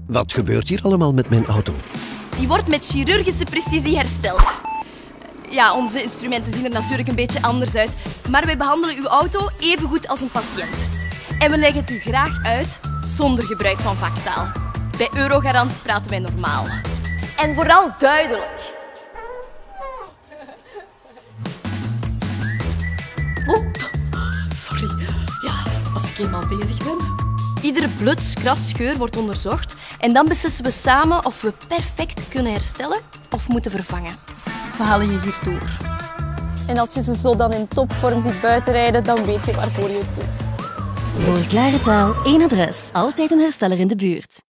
Wat gebeurt hier allemaal met mijn auto? Die wordt met chirurgische precisie hersteld. Ja, onze instrumenten zien er natuurlijk een beetje anders uit, maar wij behandelen uw auto even goed als een patiënt. En we leggen het u graag uit zonder gebruik van vaktaal. Bij Eurogarant praten wij normaal. En vooral duidelijk. Oh, sorry. Ja, als ik eenmaal bezig ben. Iedere bluts, kras, scheur wordt onderzocht en dan beslissen we samen of we perfect kunnen herstellen of moeten vervangen. We halen je hier door. En als je ze zo dan in topvorm ziet buitenrijden, dan weet je waarvoor je het doet. Voor klare taal, één adres. Altijd een hersteller in de buurt.